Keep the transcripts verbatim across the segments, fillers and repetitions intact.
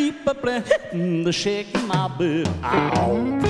keep a playing the shaking my bed. Ow.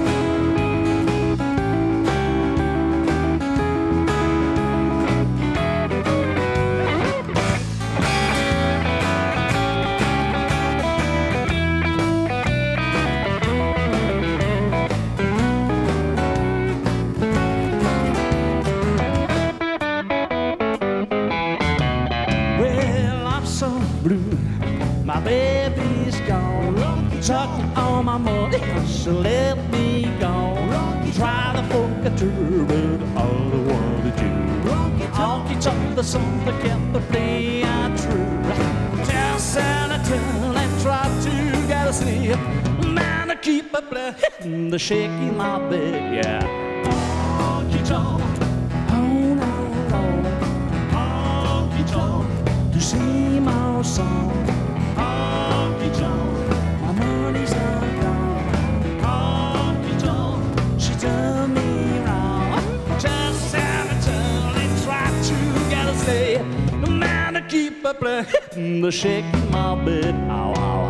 Blue, my baby's gone. Sucking all my money, so let me go. Try to forget her, but all I want to do. Honky tonk the song that kept the playing true. Tell Santa tell and try to get a sleep. Man, I keep a playing the shaking my bed, yeah. Honky tonk, oh no, no. Honky tonk, to see my song. Honky tonk, my money's all gone. Honky tonk, she turned me wrong. Just Santa turned and tried to get us there. Man, I keep a playing the shaking my bed. Ow, ow.